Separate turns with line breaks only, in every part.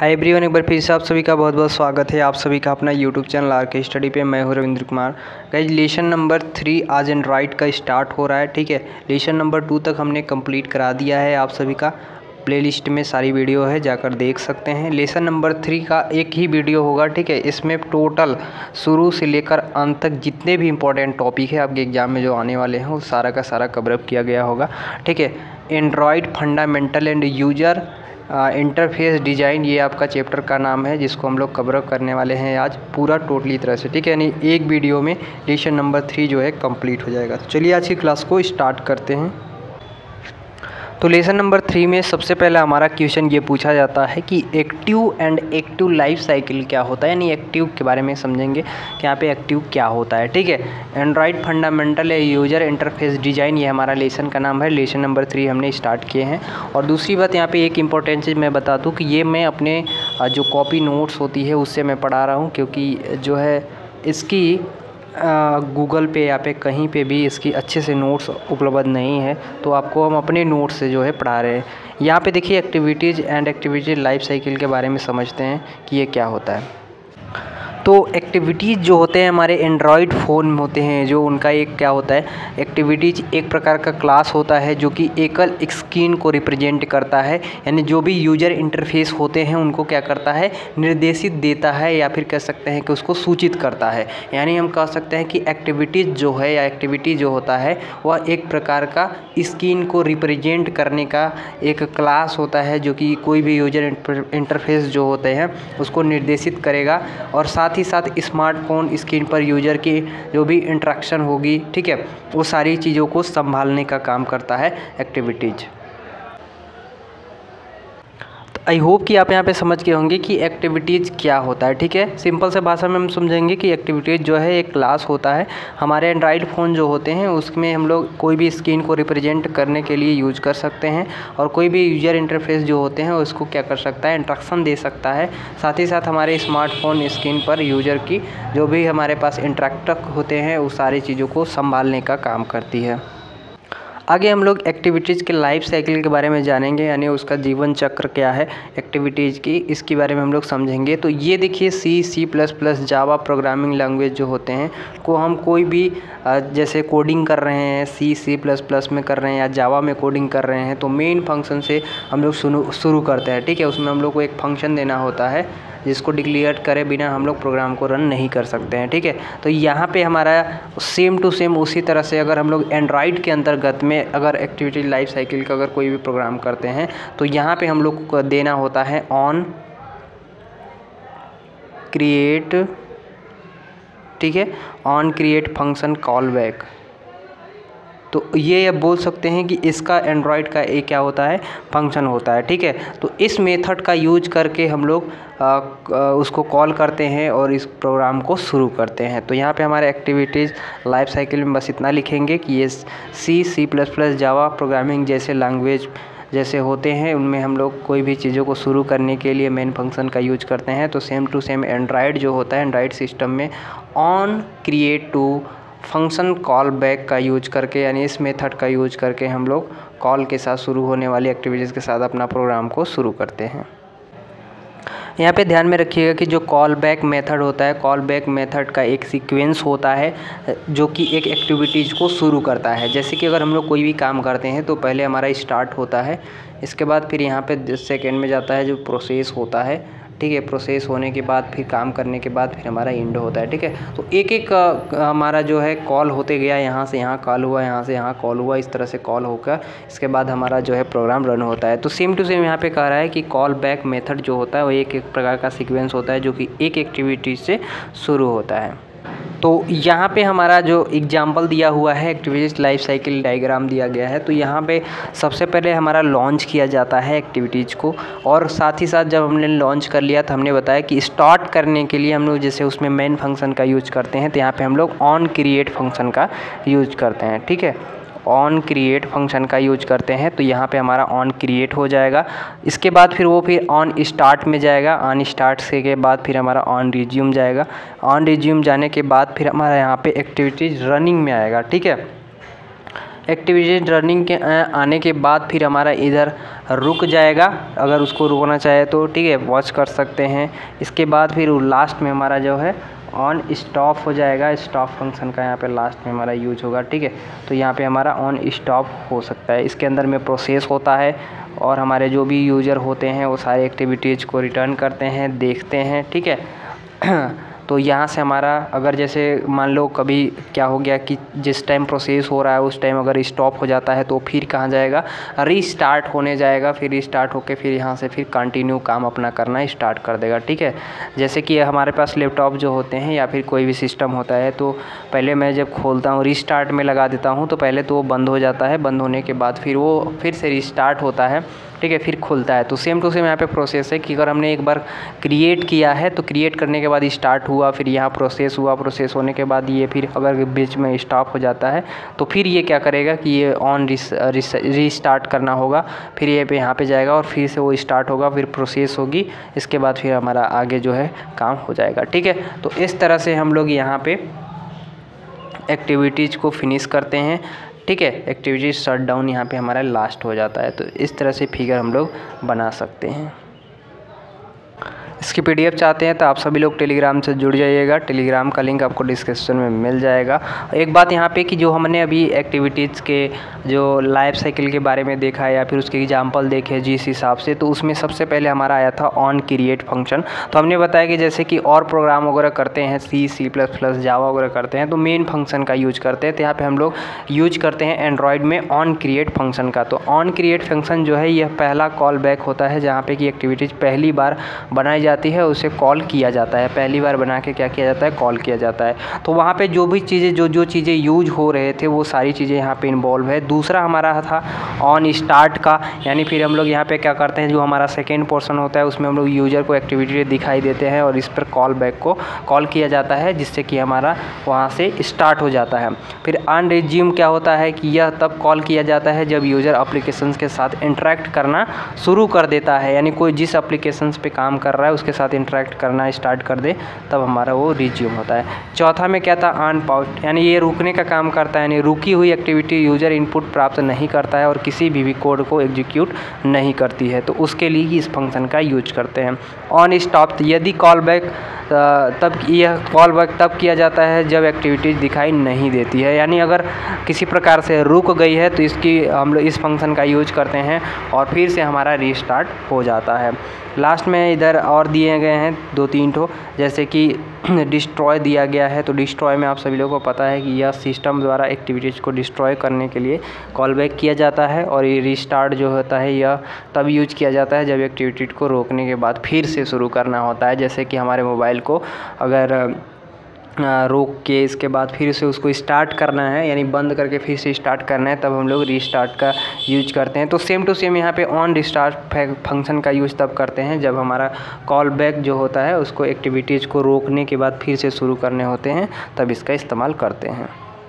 Hi everyone, एक बार फिर से आप सभी का बहुत बहुत स्वागत है। आप सभी का अपना यूट्यूब चैनल आरके स्टडी पे। मैं हूं Ravindra Kumar. Guys, lesson number 3 आज एंड्रॉइड का स्टार्ट हो रहा है। ठीक है, लेसन नंबर 2 तक हमने कंप्लीट करा दिया है। आप सभी का प्लेलिस्ट में सारी वीडियो है, जाकर देख सकते हैं। लेसन नंबर 3 का एक ही वीडियो होगा। ठीक है, इसमें टोटल शुरू से लेकर अंत तक जितने भी इंपॉर्टेंट टॉपिक है आपके एग्जाम में जो आने वाले हैं वो सारा का सारा कवरअप किया गया होगा। ठीक है, Android fundamental and user interface design, ये आपका चैप्टर का नाम है, जिसको हम लोग कवर अप करने वाले हैं आज पूरा टोटली तरह से। ठीक है, यानी एक वीडियो में लेसन नंबर 3 जो है कंप्लीट हो जाएगा। तो चलिए आज की क्लास को स्टार्ट करते हैं। तो लेसन नंबर 3 में सबसे पहले हमारा क्वेश्चन ये पूछा जाता है कि active and active life cycle क्या होता है, यानी एक्टिव के बारे में समझेंगे कि यहाँ पे एक्टिव क्या होता है। ठीक है, Android fundamental user interface design, ये हमारा लेसन का नाम है। लेसन नंबर 3 हमने स्टार्ट किए हैं। और दूसरी बात यहाँ पे एक इम्पॉर्टेंट चीज़ मैं बता दूँ कि ये मैं अपने जो कॉपी नोट्स होती है उससे मैं पढ़ा रहा हूँ, क्योंकि जो है इसकी गूगल पे या पे कहीं पे भी इसकी अच्छे से नोट्स उपलब्ध नहीं है, तो आपको हम अपने नोट्स से जो है पढ़ा रहे हैं। यहाँ पे देखिए activities and activity life cycle के बारे में समझते हैं कि ये क्या होता है। तो एक्टिविटीज़ जो होते हैं हमारे एंड्रॉयड फ़ोन में होते हैं, जो उनका एक क्या होता है, एक्टिविटीज़ एक प्रकार का क्लास होता है जो कि एकल स्क्रीन को रिप्रेजेंट करता है। यानी जो भी यूजर इंटरफेस होते हैं उनको क्या करता है, निर्देशित देता है, या फिर कह सकते हैं कि उसको सूचित करता है। यानी हम कह सकते हैं कि एक्टिविटीज़ जो है या एक्टिविटी जो होता है वह एक प्रकार का स्क्रीन को रिप्रेजेंट करने का एक क्लास होता है, जो कि कोई भी यूजर इंटरफेस जो होते हैं उसको निर्देशित करेगा। और साथ ही साथ स्मार्टफोन स्क्रीन पर यूजर की जो भी इंटरेक्शन होगी, ठीक है, वो सारी चीज़ों को संभालने का काम करता है एक्टिविटीज़। आई होप कि आप यहाँ पे समझ गए होंगे कि एक्टिविटीज़ क्या होता है। ठीक है, सिंपल से भाषा में हम समझेंगे कि एक्टिविटीज़ जो है एक क्लास होता है। हमारे एंड्रॉयड फ़ोन जो होते हैं उसमें हम लोग कोई भी स्क्रीन को रिप्रेजेंट करने के लिए यूज कर सकते हैं, और कोई भी यूजर इंटरफेस जो होते हैं उसको क्या कर सकता है, इंस्ट्रक्शन दे सकता है। साथ ही साथ हमारे स्मार्टफोन स्क्रीन पर यूजर की जो भी हमारे पास इंटरेक्टर होते हैं उस सारी चीज़ों को संभालने का काम करती है। आगे हम लोग एक्टिविटीज़ के लाइफ साइकिल के बारे में जानेंगे, यानी उसका जीवन चक्र क्या है एक्टिविटीज़ की, इसके बारे में हम लोग समझेंगे। तो ये देखिए C++, जावा प्रोग्रामिंग लैंग्वेज जो होते हैं को हम कोई भी जैसे कोडिंग कर रहे हैं, C++ में कर रहे हैं या जावा में कोडिंग कर रहे हैं, तो मेन फंक्शन से हम लोग शुरू करते हैं। ठीक है, उसमें हम लोग को एक फंक्शन देना होता है जिसको डिक्लेयर करे बिना हम लोग प्रोग्राम को रन नहीं कर सकते हैं। ठीक है, तो यहाँ पे हमारा सेम टू सेम उसी तरह से अगर हम लोग एंड्रॉयड के अंतर्गत में अगर एक्टिविटी लाइफ साइकिल का अगर कोई भी प्रोग्राम करते हैं तो यहाँ पे हम लोग को देना होता है ऑन क्रिएट, ठीक है, on create function call back. तो ये अब बोल सकते हैं कि इसका एंड्रॉयड का एक क्या होता है, फंक्शन होता है। ठीक है, तो इस मेथड का यूज करके हम लोग उसको कॉल करते हैं और इस प्रोग्राम को शुरू करते हैं। तो यहाँ पे हमारे एक्टिविटीज़ लाइफ साइकिल में बस इतना लिखेंगे कि ये C++, जावा प्रोग्रामिंग जैसे लैंग्वेज जैसे होते हैं उनमें हम लोग कोई भी चीज़ों को शुरू करने के लिए मेन फंक्शन का यूज करते हैं। तो सेम टू सेम एंड्रॉयड जो होता है, एंड्रॉयड सिस्टम में on create to function call back का यूज करके, यानी इस मेथड का यूज करके हम लोग कॉल के साथ शुरू होने वाली एक्टिविटीज़ के साथ अपना प्रोग्राम को शुरू करते हैं। यहाँ पे ध्यान में रखिएगा कि जो कॉल बैक मेथड होता है, कॉल बैक मेथड का एक सीक्वेंस होता है जो कि एक एक्टिविटीज़ को शुरू करता है। जैसे कि अगर हम लोग कोई भी काम करते हैं तो पहले हमारा स्टार्ट होता है, इसके बाद फिर यहाँ पे सेकेंड में जाता है जो प्रोसेस होता है। ठीक है, प्रोसेस होने के बाद फिर काम करने के बाद फिर हमारा एंड होता है। ठीक है, तो एक एक हमारा जो है कॉल होते गया, यहाँ से यहाँ कॉल हुआ, यहाँ से यहाँ कॉल हुआ, इस तरह से कॉल होकर इसके बाद हमारा जो है प्रोग्राम रन होता है। तो सेम टू सेम यहाँ पे कह रहा है कि कॉल बैक मेथड जो होता है वो एक एक प्रकार का सीक्वेंस होता है जो कि एक एक्टिविटी से शुरू होता है। तो यहाँ पे हमारा जो एग्जाम्पल दिया हुआ है, एक्टिविटीज़ लाइफ साइकिल डायग्राम दिया गया है। तो यहाँ पे सबसे पहले हमारा लॉन्च किया जाता है एक्टिविटीज़ को, और साथ ही साथ जब हमने लॉन्च कर लिया तो हमने बताया कि स्टार्ट करने के लिए हम लोग जैसे उसमें मेन फंक्शन का यूज करते हैं, तो यहाँ पे हम लोग ऑन क्रिएट फंक्शन का यूज करते हैं। ठीक है, ऑन क्रिएट फंक्शन का यूज करते हैं, तो यहाँ पे हमारा ऑन क्रिएट हो जाएगा। इसके बाद फिर वो फिर ऑन स्टार्ट में जाएगा, ऑन स्टार्ट से के बाद फिर हमारा ऑन रिज्यूम जाएगा, ऑन रिज्यूम जाने के बाद फिर हमारा यहाँ पे एक्टिविटीज़ रनिंग में आएगा। ठीक है, एक्टिविटीज रनिंग के आने के बाद फिर हमारा इधर रुक जाएगा, अगर उसको रुकना चाहे तो ठीक है वॉच कर सकते हैं। इसके बाद फिर लास्ट में हमारा जो है ऑन स्टॉप हो जाएगा, स्टॉप फंक्शन का यहाँ पे लास्ट में हमारा यूज होगा, ठीक है। तो यहाँ पे हमारा ऑन स्टॉप हो सकता है। इसके अंदर में प्रोसेस होता है और हमारे जो भी यूज़र होते हैं वो सारे एक्टिविटीज़ को रिटर्न करते हैं, देखते हैं, ठीक है। तो यहाँ से हमारा अगर जैसे मान लो कभी क्या हो गया कि जिस टाइम प्रोसेस हो रहा है उस टाइम अगर स्टॉप हो जाता है तो फिर कहाँ जाएगा, रीस्टार्ट होने जाएगा। फिर रीस्टार्ट होके फिर यहाँ से फिर कंटिन्यू काम अपना करना स्टार्ट कर देगा, ठीक है। जैसे कि हमारे पास लैपटॉप जो होते हैं या फिर कोई भी सिस्टम होता है तो पहले मैं जब खोलता हूँ रीस्टार्ट में लगा देता हूँ तो पहले तो वो बंद हो जाता है, बंद होने के बाद फिर वो फिर से रीस्टार्ट होता है, ठीक है, फिर खुलता है। तो सेम टू सेम यहाँ पे प्रोसेस है कि अगर हमने एक बार क्रिएट किया है तो क्रिएट करने के बाद स्टार्ट हुआ, फिर यहाँ प्रोसेस हुआ, प्रोसेस होने के बाद ये फिर अगर बीच में स्टॉप हो जाता है तो फिर ये क्या करेगा कि ये ऑन रीस्टार्ट करना होगा, फिर ये पे यहाँ पे जाएगा और फिर से वो स्टार्ट होगा, फिर प्रोसेस होगी, इसके बाद फिर हमारा आगे जो है काम हो जाएगा, ठीक है। तो इस तरह से हम लोग यहाँ पे एक्टिविटीज़ को फिनिश करते हैं, ठीक है। एक्टिविटी शट डाउन यहाँ पे हमारा लास्ट हो जाता है। तो इस तरह से फिगर हम लोग बना सकते हैं। इसकी पीडीएफ चाहते हैं तो आप सभी लोग टेलीग्राम से जुड़ जाइएगा, टेलीग्राम का लिंक आपको डिस्क्रिप्शन में मिल जाएगा। एक बात यहाँ पे कि जो हमने अभी एक्टिविटीज़ के जो लाइफ साइकिल के बारे में देखा है या फिर उसके एग्जांपल देखे जिस हिसाब से, तो उसमें सबसे पहले हमारा आया था ऑन क्रिएट फंक्शन। तो हमने बताया कि जैसे कि और प्रोग्राम वगैरह करते हैं C++, जावा वगैरह करते हैं तो मेन फंक्शन का यूज करते हैं। तो यहाँ पर हम लोग यूज करते हैं एंड्रॉयड में ऑन क्रिएट फंक्शन का। तो ऑन क्रिएट फंक्शन जो है यह पहला कॉल बैक होता है जहाँ पे कि एक्टिविटीज़ पहली बार बनाई जाती है उसे कॉल किया जाता है। पहली बार बना के क्या किया जाता है, कॉल किया जाता है। तो वहाँ पे जो भी चीज़ें जो चीज़ें यूज हो रहे थे वो सारी चीज़ें यहाँ पे इन्वॉल्व है। दूसरा हमारा था ऑन स्टार्ट का, यानी फिर हम लोग यहाँ पे क्या करते हैं, जो हमारा सेकेंड पोर्शन होता है उसमें हम लोग यूज़र को एक्टिविटी दिखाई देते हैं और इस पर कॉल बैक को कॉल किया जाता है जिससे कि हमारा वहाँ से स्टार्ट हो जाता है। फिर ऑन रिज्यूम क्या होता है कि यह तब कॉल किया जाता है जब यूज़र एप्लीकेशंस के साथ इंटरेक्ट करना शुरू कर देता है, यानी कोई जिस एप्लीकेशंस पे काम कर रहा है उसके साथ इंटरेक्ट करना स्टार्ट कर दे तब हमारा वो रिज्यूम होता है। चौथा में क्या था, ऑन पॉज, यानी ये रुकने का काम करता है, यानी रुकी हुई एक्टिविटी यूज़र इनपुट प्राप्त नहीं करता है और किसी भी कोड को एग्जीक्यूट नहीं करती है, तो उसके लिए ही इस फंक्शन का यूज करते हैं। ऑन स्टॉप, यदि कॉल बैक तब यह कॉल बैक तब किया जाता है जब एक्टिविटीज़ दिखाई नहीं देती है, यानी अगर किसी प्रकार से रुक गई है तो इसकी हम लोग इस फंक्शन का यूज करते हैं और फिर से हमारा रीस्टार्ट हो जाता है। लास्ट में इधर और दिए गए हैं 2-3 ठो, जैसे कि डिस्ट्रॉय दिया गया है। तो डिस्ट्रॉय में आप सभी लोगों को पता है कि यह सिस्टम द्वारा एक्टिविटीज़ को डिस्ट्रॉय करने के लिए कॉल बैक किया जाता है और ये रीस्टार्ट जो होता है यह तब यूज किया जाता है जब एक्टिविटी को रोकने के बाद फिर से शुरू करना होता है। जैसे कि हमारे मोबाइल को अगर रोक के इसके बाद फिर से उसको स्टार्ट करना है, यानी बंद करके फिर से स्टार्ट करना है, तब हम लोग रीस्टार्ट का यूज करते हैं। तो सेम टू सेम यहाँ पे ऑन रिस्टार्ट फंक्शन का यूज तब करते हैं जब हमारा कॉल बैक जो होता है उसको एक्टिविटीज़ को रोकने के बाद फिर से शुरू करने होते हैं, तब इसका इस्तेमाल करते हैं।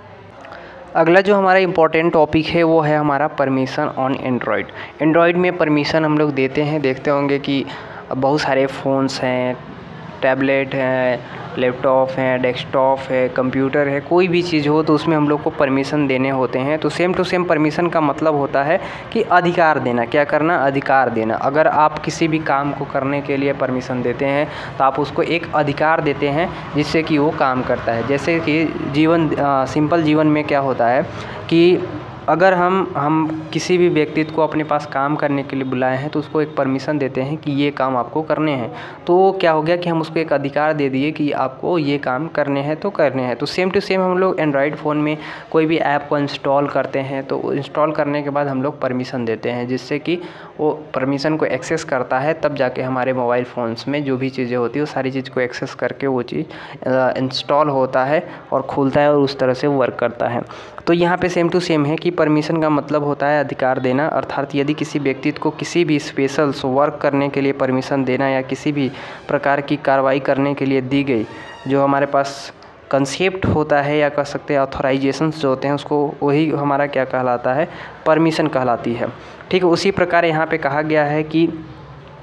अगला जो हमारा इम्पोर्टेंट टॉपिक है वो है हमारा परमिशन ऑन एंड्रॉयड। एंड्रॉयड में परमिशन हम लोग देते हैं, देखते होंगे कि बहुत सारे फ़ोन्स हैं, टैबलेट है, लैपटॉप है, डेस्कटॉप है, कंप्यूटर है, कोई भी चीज़ हो तो उसमें हम लोग को परमिशन देने होते हैं। तो सेम टू सेम परमिशन का मतलब होता है कि अधिकार देना, क्या करना, अधिकार देना। अगर आप किसी भी काम को करने के लिए परमिशन देते हैं तो आप उसको एक अधिकार देते हैं जिससे कि वो काम करता है। जैसे कि सिंपल जीवन में क्या होता है कि अगर हम किसी भी व्यक्ति को अपने पास काम करने के लिए बुलाए हैं तो उसको एक परमिशन देते हैं कि ये काम आपको करने हैं, तो क्या हो गया कि हम उसको एक अधिकार दे दिए कि आपको ये काम करने हैं तो करने हैं। तो सेम टू सेम हम लोग एंड्रॉयड फ़ोन में कोई भी ऐप को इंस्टॉल करते हैं तो इंस्टॉल करने के बाद हम लोग परमिशन देते हैं जिससे कि वो परमिशन को एक्सेस करता है, तब जाके हमारे मोबाइल फ़ोन्स में जो भी चीज़ें होती है वो सारी चीज़ को एक्सेस करके वो चीज़ इंस्टॉल होता है और खुलता है और उस तरह से वर्क करता है। तो यहाँ पे सेम टू सेम है कि परमिशन का मतलब होता है अधिकार देना, अर्थात यदि किसी व्यक्ति को किसी भी स्पेशल वर्क करने के लिए परमिशन देना या किसी भी प्रकार की कार्रवाई करने के लिए दी गई, जो हमारे पास कंसेप्ट होता है या कह सकते हैं ऑथराइजेशंस जो होते हैं, उसको वही हमारा क्या कहलाता है, परमिशन कहलाती है। ठीक है, उसी प्रकार यहाँ पे कहा गया है कि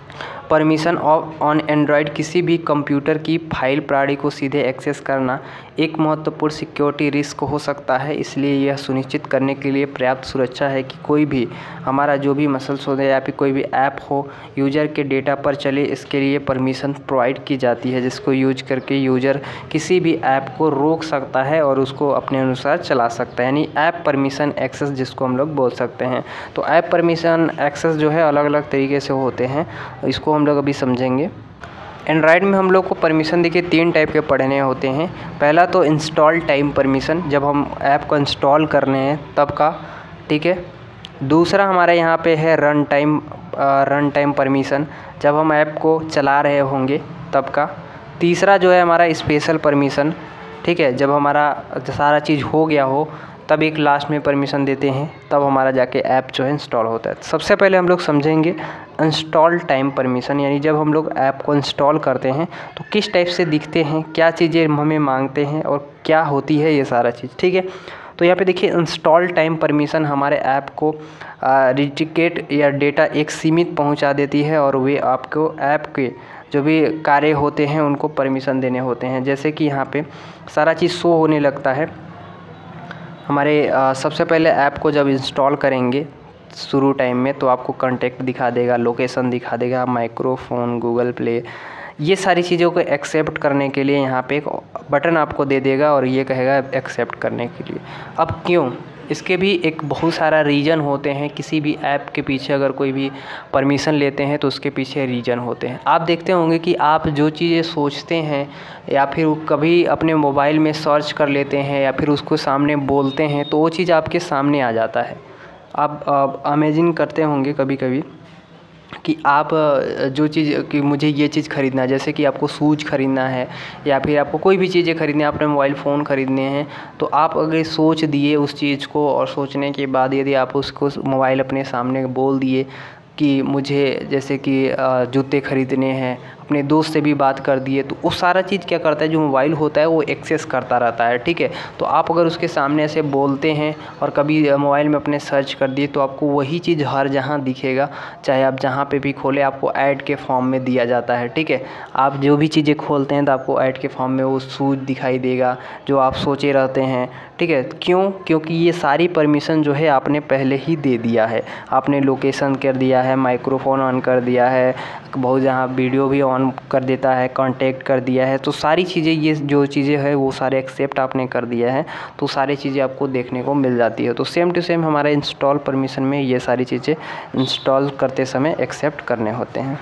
परमिशन ऑन एंड्रॉयड किसी भी कंप्यूटर की फाइल प्रणाली को सीधे एक्सेस करना एक महत्वपूर्ण सिक्योरिटी रिस्क हो सकता है। इसलिए यह सुनिश्चित करने के लिए पर्याप्त सुरक्षा है कि कोई भी हमारा जो भी मसल्स हो या फिर कोई भी ऐप हो यूज़र के डेटा पर चले, इसके लिए परमिशन प्रोवाइड की जाती है, जिसको यूज करके यूज़र किसी भी ऐप को रोक सकता है और उसको अपने अनुसार चला सकता है, यानी ऐप परमिशन एक्सेस जिसको हम लोग बोल सकते हैं। तो ऐप परमिशन एक्सेस जो है अलग अलग तरीके से होते हैं, इसको हम लोग अभी समझेंगे। एंड्रॉयड में हम लोग को परमिशन देखिए 3 टाइप के पढ़ने होते हैं। पहला तो इंस्टॉल टाइम परमिशन, जब हम ऐप को इंस्टॉल कर रहे हैं तब का, ठीक है। दूसरा हमारे यहाँ पे है रन टाइम परमिशन, जब हम ऐप को चला रहे होंगे तब का। तीसरा जो है हमारा स्पेशल परमिशन, ठीक है, जब हमारा सारा चीज़ हो गया हो तब एक लास्ट में परमिशन देते हैं, तब हमारा जाके ऐप जो है इंस्टॉल होता है। सबसे पहले हम लोग समझेंगे इंस्टॉल टाइम परमिशन, यानी जब हम लोग ऐप को इंस्टॉल करते हैं तो किस टाइप से दिखते हैं, क्या चीज़ें हमें मांगते हैं और क्या होती है ये सारा चीज़, ठीक है। तो यहाँ पे देखिए इंस्टॉल टाइम परमिशन हमारे ऐप को रिस्ट्रिक्टेड या डेटा एक सीमित पहुँचा देती है और वे आपको ऐप के जो भी कार्य होते हैं उनको परमिशन देने होते हैं। जैसे कि यहाँ पे सारा चीज़ शो होने लगता है हमारे सबसे पहले ऐप को जब इंस्टॉल करेंगे शुरू टाइम में तो आपको कॉन्टैक्ट दिखा देगा, लोकेशन दिखा देगा, माइक्रोफोन, गूगल प्ले, ये सारी चीज़ों को एक्सेप्ट करने के लिए यहाँ पे एक बटन आपको दे देगा और ये कहेगा एक्सेप्ट करने के लिए। अब क्यों, इसके भी एक बहुत सारा रीज़न होते हैं। किसी भी ऐप के पीछे अगर कोई भी परमिशन लेते हैं तो उसके पीछे रीज़न होते हैं। आप देखते होंगे कि आप जो चीज़ें सोचते हैं या फिर कभी अपने मोबाइल में सर्च कर लेते हैं या फिर उसको सामने बोलते हैं तो वो चीज़ आपके सामने आ जाता है। आप इमेजिन करते होंगे कभी कभी कि आप जो चीज़ कि मुझे ये चीज़ ख़रीदना है, जैसे कि आपको शूज़ ख़रीदना है या फिर आपको कोई भी चीज़ें ख़रीदनी है, आपने मोबाइल फ़ोन ख़रीदने हैं, तो आप अगर सोच दिए उस चीज़ को और सोचने के बाद यदि आप उसको मोबाइल अपने सामने बोल दिए कि मुझे जैसे कि जूते ख़रीदने हैं, अपने दोस्त से भी बात कर दिए, तो वो सारा चीज़ क्या करता है, जो मोबाइल होता है वो एक्सेस करता रहता है, ठीक है। तो आप अगर उसके सामने ऐसे बोलते हैं और कभी मोबाइल में अपने सर्च कर दिए तो आपको वही चीज़ हर जहाँ दिखेगा, चाहे आप जहाँ पे भी खोलें आपको ऐड के फॉर्म में दिया जाता है, ठीक है। आप जो भी चीज़ें खोलते हैं तो आपको ऐड के फॉर्म में वो शूज़ दिखाई देगा जो आप सोचे रहते हैं, ठीक है। क्यों, क्योंकि ये सारी परमिशन जो है आपने पहले ही दे दिया है। आपने लोकेशन कर दिया है, माइक्रोफोन ऑन कर दिया है, बहुत जहाँ वीडियो भी ऑन कर देता है, कांटेक्ट कर दिया है, तो सारी चीज़ें ये जो चीज़ें हैं वो सारे एक्सेप्ट आपने कर दिया है, तो सारी चीज़ें आपको देखने को मिल जाती है। तो सेम टू सेम हमारे इंस्टॉल परमिशन में ये सारी चीज़ें इंस्टॉल करते समय एक्सेप्ट करने होते हैं।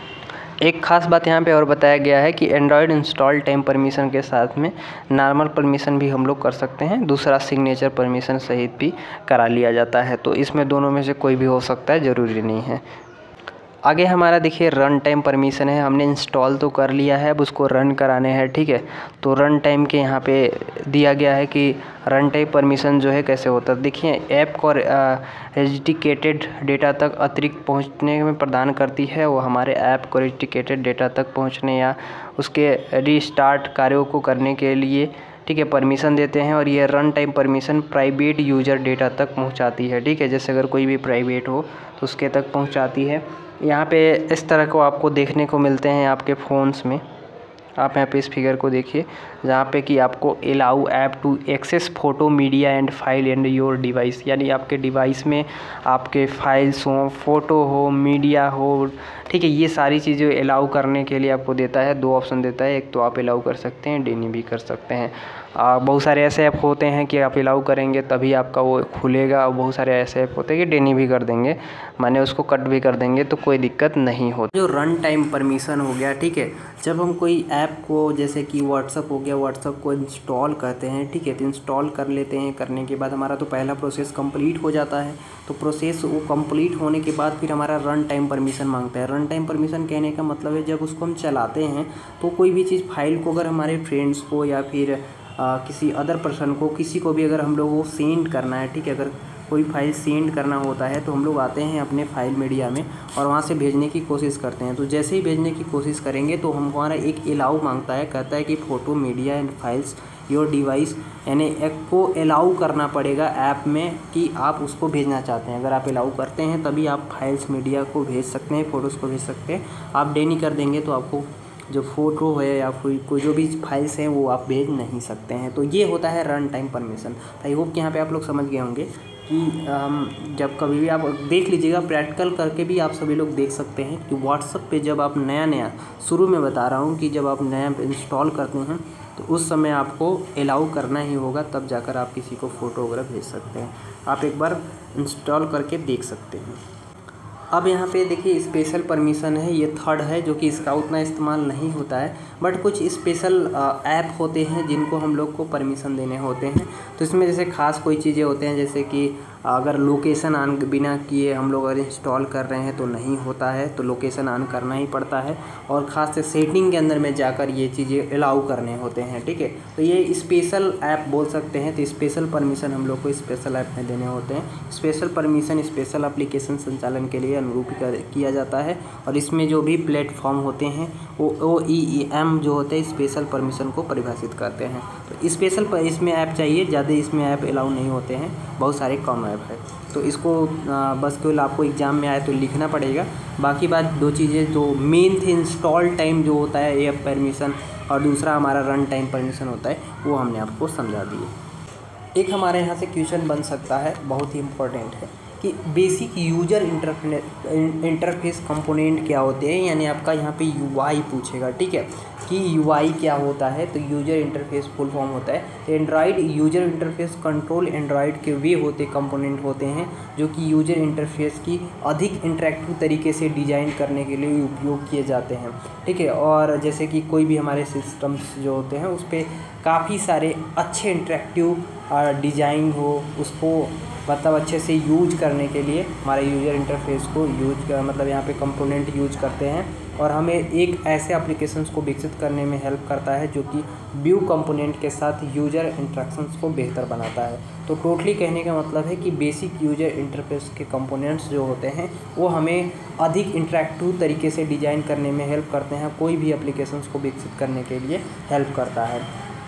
एक ख़ास बात यहाँ पे और बताया गया है कि एंड्रॉयड इंस्टॉल टाइम परमिशन के साथ में नॉर्मल परमिशन भी हम लोग कर सकते हैं, दूसरा सिग्नेचर परमिशन सहित भी करा लिया जाता है। तो इसमें दोनों में से कोई भी हो सकता है, ज़रूरी नहीं है। आगे हमारा देखिए रन टाइम परमिशन है। हमने इंस्टॉल तो कर लिया है, अब उसको रन कराने हैं, ठीक है। तो रन टाइम के यहाँ पे दिया गया है कि रन टाइम परमिशन जो है कैसे होता है। देखिए ऐप को रेस्ट्रिक्टेड डेटा तक अतिरिक्त पहुँचने में प्रदान करती है, वो हमारे ऐप को रेस्ट्रिक्टेड डेटा तक पहुँचने या उसके रीस्टार्ट कार्यों को करने के लिए, ठीक है, परमिशन देते हैं। और ये run time permission private user data तक पहुंचाती है, ठीक है। जैसे अगर कोई भी प्राइवेट हो तो उसके तक पहुंचाती है। यहाँ पे इस तरह को आपको देखने को मिलते हैं आपके फ़ोन्स में। आप यहाँ पे इस फिगर को देखिए जहाँ पे कि आपको allow app to access photo, media and file and your device, यानी आपके डिवाइस में आपके फाइल्स हों, फ़ोटो हो, मीडिया हो, ठीक है, ये सारी चीज़ें अलाउ करने के लिए आपको देता है। 2 ऑप्शन देता है, एक तो आप अलाउ कर सकते हैं, डिनी भी कर सकते हैं। बहुत सारे ऐसे ऐप होते हैं कि आप अलाउ करेंगे तभी आपका वो खुलेगा, और बहुत सारे ऐसे ऐप होते हैं कि डिनी भी कर देंगे, माने उसको कट भी कर देंगे, तो कोई दिक्कत नहीं होती। जो रन टाइम परमिशन हो गया, ठीक है, जब हम कोई ऐप को जैसे कि व्हाट्सअप हो गया, व्हाट्सअप को इंस्टॉल करते हैं, ठीक है, तो इंस्टॉल कर लेते हैं, करने के बाद हमारा तो पहला प्रोसेस कंप्लीट हो जाता है। तो प्रोसेस वो कंप्लीट होने के बाद फिर हमारा रन टाइम परमिशन मांगता है। रन टाइम परमिशन कहने का मतलब है जब उसको हम चलाते हैं तो कोई भी चीज़ फाइल को अगर हमारे फ्रेंड्स को या फिर किसी अदर पर्सन को, किसी को भी अगर हम लोग वो सेंड करना है, ठीक है, अगर कोई फाइल सेंड करना होता है तो हम लोग आते हैं अपने फाइल मीडिया में और वहाँ से भेजने की कोशिश करते हैं। तो जैसे ही भेजने की कोशिश करेंगे तो हमारा एक अलाउ मांगता है, कहता है कि photo media and files your device, यानी एक को अलाउ करना पड़ेगा ऐप में कि आप उसको भेजना चाहते हैं। अगर आप अलाउ करते हैं तभी आप फाइल्स मीडिया को भेज सकते हैं, फ़ोटोज़ को भेज सकते हैं। आप डे नहीं कर देंगे तो आपको जो फ़ोटो है या कोई जो भी फाइल्स हैं वो आप भेज नहीं सकते हैं। तो ये होता है run time permission. I hope कि यहाँ पे आप लोग समझ गए होंगे कि जब कभी भी आप देख लीजिएगा, प्रैक्टिकल करके भी आप सभी लोग देख सकते हैं कि व्हाट्सएप पे जब आप नया शुरू में बता रहा हूँ कि जब आप नया इंस्टॉल करते हैं तो उस समय आपको अलाउ करना ही होगा, तब जाकर आप किसी को फ़ोटो वगैरह भेज सकते हैं। आप एक बार इंस्टॉल करके देख सकते हैं। अब यहाँ पे देखिए स्पेशल परमिशन है, ये थर्ड है, जो कि इसका उतना इस्तेमाल नहीं होता है, बट कुछ स्पेशल ऐप होते हैं जिनको हम लोग को परमिशन देने होते हैं। तो इसमें जैसे ख़ास कोई चीज़ें होते हैं, जैसे कि अगर लोकेशन ऑन बिना किए हम लोग अगर इंस्टॉल कर रहे हैं तो नहीं होता है, तो लोकेशन ऑन करना ही पड़ता है और ख़ास से सेटिंग के अंदर में जाकर ये चीज़ें अलाउ करने होते हैं, ठीक है। तो ये स्पेशल ऐप बोल सकते हैं। तो स्पेशल परमिशन हम लोग को स्पेशल ऐप में देने होते हैं। स्पेशल परमिशन स्पेशल एप्लीकेशन संचालन के लिए अनुरूप किया जाता है और इसमें जो भी प्लेटफॉर्म होते हैं वो OEM जो होते हैं स्पेशल परमिशन को परिभाषित करते हैं। तो स्पेशल इसमें ऐप चाहिए, ज़्यादा इसमें ऐप अलाउ नहीं होते हैं, बहुत सारे कम ऐप है। तो इसको बस केवल आपको एग्ज़ाम में आए तो लिखना पड़ेगा। बाकी बात दो चीज़ें जो मेन थी, इंस्टॉल टाइम जो होता है ऐप परमिशन, और दूसरा हमारा रन टाइम परमिशन होता है, वो हमने आपको समझा दिए। एक हमारे यहाँ से क्वेश्चन बन सकता है, बहुत ही इम्पोर्टेंट है, कि बेसिक यूजर इंटरफेस कंपोनेंट क्या होते हैं, यानी आपका यहाँ पे UI पूछेगा, ठीक है, कि UI क्या होता है। तो यूजर इंटरफेस फुल फॉर्म होता है तो Android user interface control Android के वे होते कंपोनेंट होते हैं जो कि यूजर इंटरफेस की अधिक इंटरेक्टिव तरीके से डिज़ाइन करने के लिए उपयोग किए जाते हैं, ठीक है। और जैसे कि कोई भी हमारे सिस्टम्स जो होते हैं उस पर काफ़ी सारे अच्छे इंटरेक्टिव डिज़ाइन हो, उसको मतलब अच्छे से यूज करने के लिए हमारे यूजर इंटरफेस को मतलब यहाँ पे कंपोनेंट यूज करते हैं और हमें एक ऐसे एप्लीकेशंस को विकसित करने में हेल्प करता है जो कि व्यू कंपोनेंट के साथ यूजर इंटरेक्शंस को बेहतर बनाता है। तो टोटली कहने का मतलब है कि बेसिक यूजर इंटरफेस के कंपोनेंट्स जो होते हैं वो हमें अधिक इंटरेक्टिव तरीके से डिज़ाइन करने में हेल्प करते हैं, कोई भी एप्लीकेशंस को विकसित करने के लिए हेल्प करता है।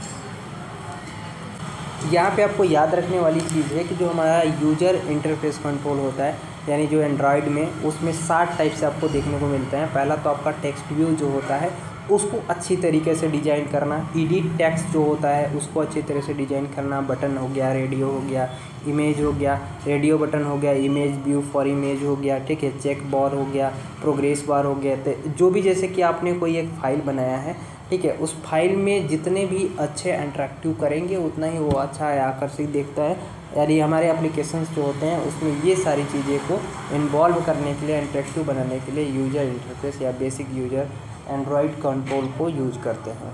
यहाँ पे आपको याद रखने वाली चीज़ है कि जो हमारा यूजर इंटरफेस कंट्रोल होता है, यानी जो एंड्रॉयड में, उसमें 7 टाइप से आपको देखने को मिलते हैं। पहला तो आपका टेक्स्ट व्यू जो होता है उसको अच्छी तरीके से डिज़ाइन करना, एडिट टेक्स्ट जो होता है उसको अच्छी तरह से डिज़ाइन करना, बटन हो गया, रेडियो हो गया, इमेज हो गया, रेडियो बटन हो गया, इमेज व्यू फॉर इमेज हो गया, ठीक है, चेक बार हो गया, प्रोग्रेस बार हो गया। तो जो भी जैसे कि आपने कोई एक फ़ाइल बनाया है, ठीक है, उस फाइल में जितने भी अच्छे इंटरेक्टिव करेंगे उतना ही वो अच्छा है, आकर्षित देखता है। यानी हमारे एप्लीकेशंस जो होते हैं उसमें ये सारी चीज़ें को इन्वॉल्व करने के लिए, इंटरेक्टिव बनाने के लिए यूजर इंटरफेस या बेसिक यूजर एंड्रॉयड कंट्रोल को यूज करते हैं।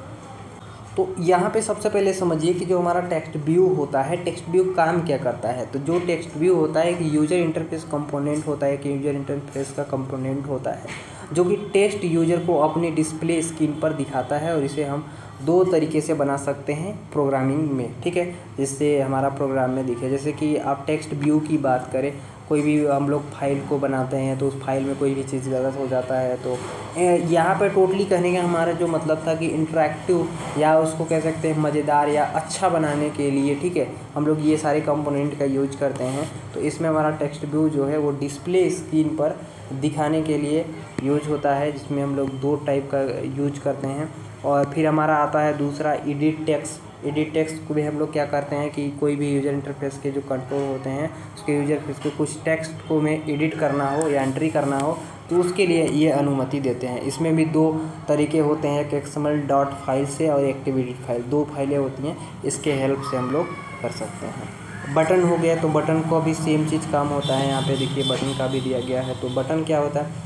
तो यहाँ पे सबसे पहले समझिए कि जो हमारा टेक्स्ट व्यू होता है, टेक्स्ट व्यू काम क्या करता है। तो जो टेक्स्ट व्यू होता है कि यूजर इंटरफेस कंपोनेंट होता है, कि यूजर इंटरफेस का कंपोनेंट होता है जो कि टेक्स्ट यूजर को अपने डिस्प्ले स्क्रीन पर दिखाता है, और इसे हम 2 तरीके से बना सकते हैं प्रोग्रामिंग में, ठीक है, जिससे हमारा प्रोग्राम में दिखे। जैसे कि आप टेक्स्ट व्यू की बात करें, कोई भी हम लोग फाइल को बनाते हैं तो उस फाइल में कोई भी चीज़ गलत हो जाता है, तो यहाँ पे टोटली कहने का हमारा जो मतलब था कि इंटरेक्टिव या उसको कह सकते हैं मज़ेदार या अच्छा बनाने के लिए, ठीक है, हम लोग ये सारे कंपोनेंट का यूज करते हैं। तो इसमें हमारा टेक्स्ट व्यू जो है वो डिस्प्ले स्क्रीन पर दिखाने के लिए यूज होता है, जिसमें हम लोग 2 टाइप का यूज करते हैं। और फिर हमारा आता है दूसरा एडिट टेक्स्ट। एडिट टेक्स्ट को भी हम लोग क्या करते हैं कि कोई भी यूजर इंटरफेस के जो कंट्रोल होते हैं उसके यूजर इंटरफेस के कुछ टेक्स्ट को में एडिट करना हो या एंट्री करना हो तो उसके लिए ये अनुमति देते हैं। इसमें भी 2 तरीके होते हैं, एक XML डॉट फाइल से और एक्टिविटी फाइल, 2 फाइलें होती हैं, इसके हेल्प से हम लोग कर सकते हैं। बटन हो गया तो बटन को भी सेम चीज़ काम होता है। यहाँ पे देखिए बटन का भी दिया गया है। तो बटन क्या होता है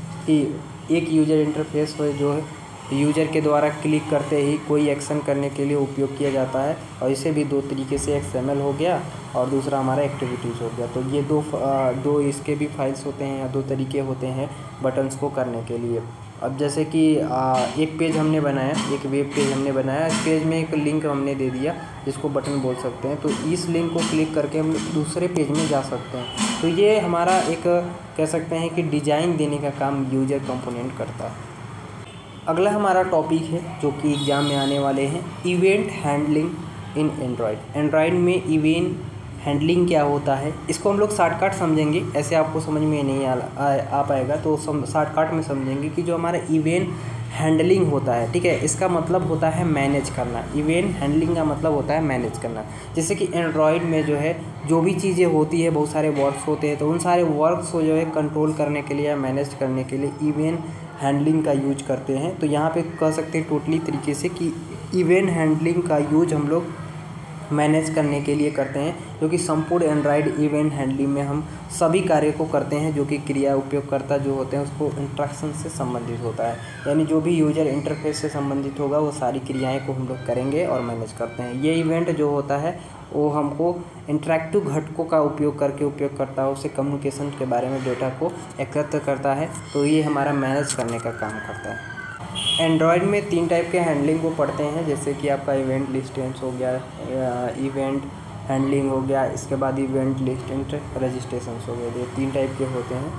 कि एक यूजर इंटरफेस हो जो है यूजर के द्वारा क्लिक करते ही कोई एक्शन करने के लिए उपयोग किया जाता है, और इसे भी 2 तरीके से, XML हो गया और दूसरा हमारा एक्टिविटीज़ हो गया। तो ये दो इसके भी फाइल्स होते हैं या 2 तरीके होते हैं बटन्स को करने के लिए। अब जैसे कि एक पेज हमने बनाया, एक वेब पेज हमने बनाया, इस पेज में एक लिंक हमने दे दिया जिसको बटन बोल सकते हैं। तो इस लिंक को क्लिक करके हम दूसरे पेज में जा सकते हैं। तो ये हमारा एक कह सकते हैं कि डिज़ाइन देने का काम यूजर कंपोनेंट करता है। अगला हमारा टॉपिक है जो कि एग्ज़ाम में आने वाले हैं, event handling in Android. Android में इवेंट हैंडलिंग क्या होता है, इसको हम लोग शॉर्टकट समझेंगे, ऐसे आपको समझ में नहीं आ पाएगा, तो शॉर्टकट में समझेंगे कि जो हमारा इवेंट हैंडलिंग होता है, ठीक है, इसका मतलब होता है मैनेज करना। इवेंट हैंडलिंग का मतलब होता है मैनेज करना। जैसे कि एंड्रॉयड में जो है जो भी चीज़ें होती है, बहुत सारे वर्क्स होते हैं, तो उन सारे वर्क्स को जो है कंट्रोल करने के लिए या मैनेज करने के लिए इवेंट हैंडलिंग का यूज करते हैं। तो यहाँ पे कह सकते हैं टोटली तरीके से कि इवेंट हैंडलिंग का यूज हम लोग मैनेज करने के लिए करते हैं, जो कि संपूर्ण एंड्रॉयड इवेंट हैंडलिंग में हम सभी कार्य को करते हैं, जो कि क्रिया उपयोगकर्ता जो होते हैं उसको इंटरेक्शन से संबंधित होता है, यानी जो भी यूजर इंटरफेस से संबंधित होगा वो सारी क्रियाएं को हम लोग करेंगे और मैनेज करते हैं। ये इवेंट जो होता है वो हमको इंटरैक्टिव घटकों का उपयोग करके उपयोगकर्ताओं से कम्युनिकेशन के बारे में डेटा को एकत्र करता है, तो ये हमारा मैनेज करने का काम करता है। एंड्रॉयड में 3 टाइप के हैंडलिंग को पढ़ते हैं, जैसे कि आपका इवेंट लिस्टेंस हो गया, इवेंट हैंडलिंग हो गया, इसके बाद इवेंट लिस्टेंट रजिस्ट्रेशंस हो गए, ये 3 टाइप के होते हैं।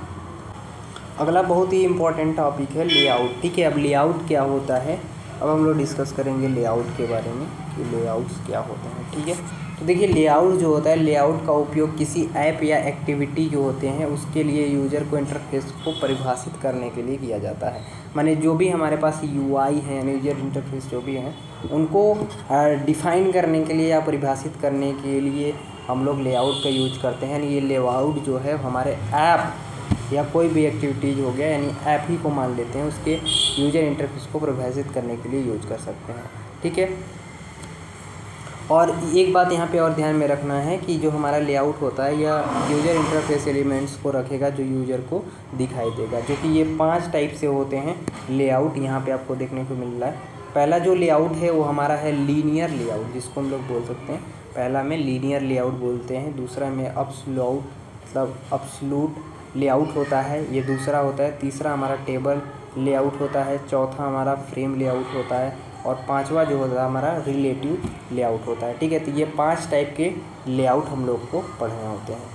अगला बहुत ही इंपॉर्टेंट टॉपिक है लेआउट, ठीक है। अब लेआउट क्या होता है, अब हम लोग डिस्कस करेंगे लेआउट के बारे में कि लेआउट्स क्या होते हैं, ठीक है। तो देखिए लेआउट जो होता है, लेआउट का उपयोग किसी ऐप या एक्टिविटी जो होते हैं उसके लिए यूज़र को इंटरफेस को परिभाषित करने के लिए किया जाता है। माने जो भी हमारे पास यूआई है यानी यूजर इंटरफेस जो भी हैं उनको डिफ़ाइन करने के लिए या परिभाषित करने के लिए हम लोग लेआउट का यूज करते हैं। यानी ये लेआउट जो है हमारे ऐप या कोई भी एक्टिविटीज़ हो गया, यानी ऐप ही को मान लेते हैं, उसके यूजर इंटरफेस को परिभाषित करने के लिए यूज कर सकते हैं, ठीक है। और एक बात यहाँ पे और ध्यान में रखना है कि जो हमारा लेआउट होता है या यूजर इंटरफेस एलिमेंट्स को रखेगा जो यूज़र को दिखाई देगा, जो कि ये 5 टाइप से होते हैं लेआउट, यहाँ पे आपको देखने को मिल रहा है। पहला जो लेआउट है वो हमारा है लीनियर लेआउट, जिसको हम लोग बोल सकते हैं, पहला में लीनियर लेआउट बोलते हैं। दूसरा में अब्सोल्यूट मतलब अब्सोल्यूट लेआउट होता है, ये दूसरा होता है। तीसरा हमारा टेबल लेआउट होता है। चौथा हमारा फ्रेम लेआउट होता है और 5वां जो होता है हमारा रिलेटिव लेआउट होता है, ठीक है। तो ये 5 टाइप के लेआउट हम लोग को पढ़ने होते हैं।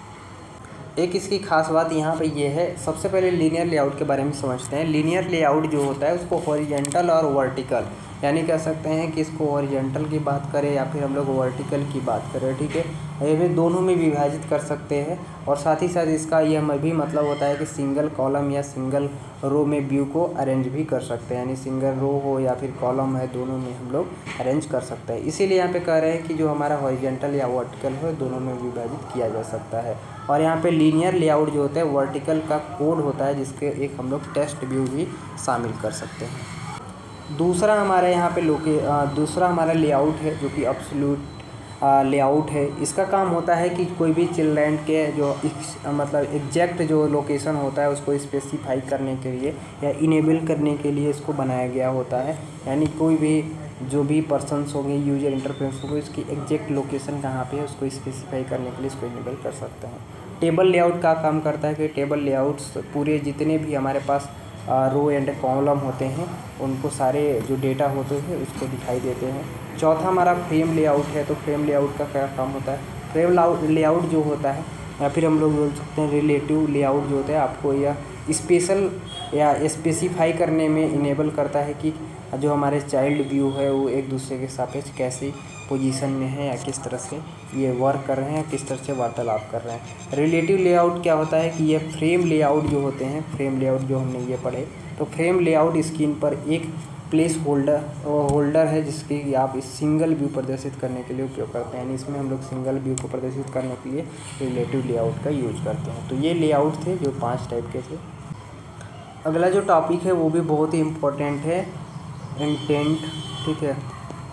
एक इसकी खास बात यहाँ पे ये है, सबसे पहले लीनियर लेआउट के बारे में समझते हैं। लीनियर लेआउट जो होता है उसको हॉरिजॉन्टल और वर्टिकल, यानी कह सकते हैं कि इसको हॉरिजॉन्टल की बात करें या फिर हम लोग वर्टिकल की बात करें, ठीक है, ये भी दोनों में विभाजित कर सकते हैं। और साथ ही साथ इसका यह भी मतलब होता है कि सिंगल कॉलम या सिंगल रो में व्यू को अरेंज भी कर सकते हैं, यानी सिंगल रो हो या फिर कॉलम है, दोनों में हम लोग अरेंज कर सकते हैं। इसीलिए यहाँ पे कह रहे हैं कि जो हमारा हॉरिजॉन्टल या वर्टिकल है दोनों में विभाजित किया जा सकता है। और यहाँ पे लीनियर लेआउट जो होता है वर्टिकल का कोड होता है, जिसके एक हम लोग टेस्ट व्यू भी शामिल कर सकते हैं। दूसरा हमारे यहाँ पे दूसरा हमारा लेआउट है जो कि अब्सोल्यूट लेआउट है। इसका काम होता है कि कोई भी चिल्ड्रेन के जो मतलब एग्जैक्ट जो लोकेशन होता है उसको स्पेसिफाई करने के लिए या इनेबल करने के लिए इसको बनाया गया होता है। यानी कोई भी जो भी पर्सन्स होंगे, यूजर इंटरफेस होंगे, उसकी एग्जैक्ट लोकेशन कहाँ पे है उसको स्पेसिफाई करने के लिए इसको इनेबल कर सकते हैं। टेबल लेआउट का काम करता है कि टेबल लेआउट्स पूरे जितने भी हमारे पास रो एंड कॉलम होते हैं उनको सारे जो डेटा होते हैं उसको दिखाई देते हैं। चौथा हमारा फ्रेम लेआउट है। तो फ्रेम लेआउट का क्या काम होता है, फ्रेम लेआउट जो होता है या फिर हम लोग बोल सकते हैं रिलेटिव लेआउट जो होता है, आपको यह स्पेशल या स्पेसिफाई करने में इनेबल करता है कि जो हमारे चाइल्ड व्यू है वो एक दूसरे के सापेक्ष कैसी पोजीशन में है या किस तरह से ये वर्क कर रहे हैं, किस तरह से वार्तालाप कर रहे हैं। रिलेटिव लेआउट क्या होता है कि ये फ्रेम लेआउट जो होते हैं, फ्रेम लेआउट जो हमने ये पढ़े, तो फ्रेम लेआउट स्क्रीन पर एक प्लेस होल्डर है जिसकी आप इस सिंगल व्यू प्रदर्शित करने के लिए उपयोग करते हैं। यानी इसमें हम लोग सिंगल व्यू को प्रदर्शित करने के लिए रिलेटिव लेआउट का यूज करते हैं। तो ये लेआउट थे जो 5 टाइप के थे। अगला जो टॉपिक है वो भी बहुत ही इम्पोर्टेंट है, इंटेंट, ठीक है।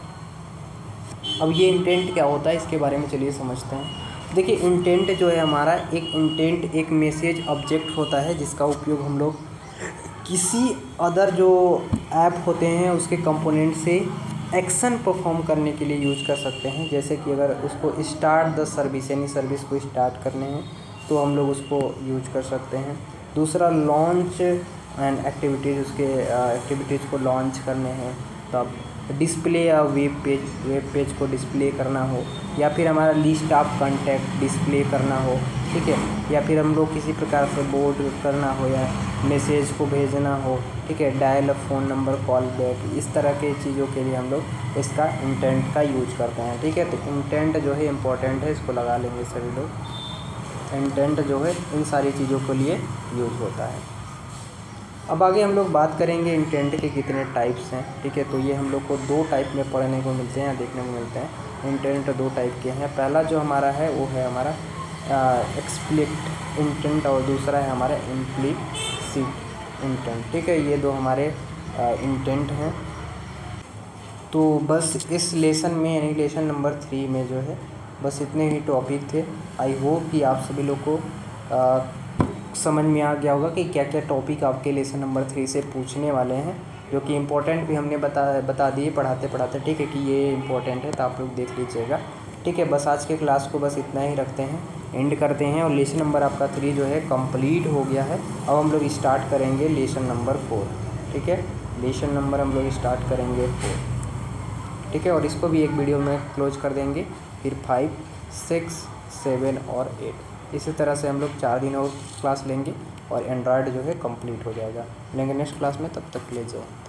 अब ये इंटेंट क्या होता है इसके बारे में चलिए समझते हैं। देखिए इंटेंट जो है हमारा एक मैसेज ऑब्जेक्ट होता है जिसका उपयोग हम लोग किसी अदर जो ऐप होते हैं उसके कंपोनेंट से एक्शन परफॉर्म करने के लिए यूज कर सकते हैं। जैसे कि अगर उसको स्टार्ट द सर्विस यानी सर्विस को स्टार्ट करने हैं तो हम लोग उसको यूज कर सकते हैं। दूसरा लॉन्च एंड एक्टिविटीज़, उसके एक्टिविटीज़ को लॉन्च करने हैं, तो आप डिस्प्ले या वेब पेज को डिस्प्ले करना हो, या फिर हमारा लिस्ट ऑफ कॉन्टैक्ट डिस्प्ले करना हो, ठीक है, या फिर हम लोग किसी प्रकार से बोर्ड करना हो या मैसेज को भेजना हो, ठीक है, dial a phone number, call back, इस तरह के चीज़ों के लिए हम लोग इसका इंटेंट का यूज करते हैं, ठीक है। तो इंटेंट जो है इम्पोर्टेंट है, इसको लगा लेंगे सभी लोग। इंटेंट जो है इन सारी चीज़ों के लिए यूज होता है। अब आगे हम लोग बात करेंगे इंटेंट के कितने टाइप्स हैं, ठीक है। तो ये हम लोग को 2 टाइप में पढ़ने को मिलते हैं या देखने को मिलते हैं। इंटेंट 2 टाइप के हैं। पहला जो हमारा है वो है हमारा एक्सप्लिसिट इंटेंट और दूसरा है हमारा इम्प्लिसिट इंटेंट, ठीक है। ये 2 हमारे इंटेंट हैं। तो बस इस लेसन में यानी लेसन नंबर 3 में जो है बस इतने ही टॉपिक थे। आई होप कि आप सभी लोग को समझ में आ गया होगा कि क्या क्या टॉपिक आपके लेसन नंबर 3 से पूछने वाले हैं, जो कि इम्पोर्टेंट भी हमने बता दिए पढ़ाते पढ़ाते, ठीक है, कि ये इम्पोर्टेंट है, तो आप लोग देख लीजिएगा, ठीक है। बस आज के क्लास को बस इतना ही रखते हैं, एंड करते हैं। और लेसन नंबर आपका 3 जो है कंप्लीट हो गया है। अब हम लोग स्टार्ट करेंगे लेसन नंबर 4, ठीक है। लेसन नंबर हम लोग स्टार्ट करेंगे 4, ठीक है। और इसको भी एक वीडियो में क्लोज कर देंगे। फिर 5, 6, 7 और 8 इसी तरह से हम लोग 4 दिन और क्लास लेंगे और एंड्रॉयड जो है कंप्लीट हो जाएगा। लेंगे नेक्स्ट क्लास में, तब तक के लिए जय।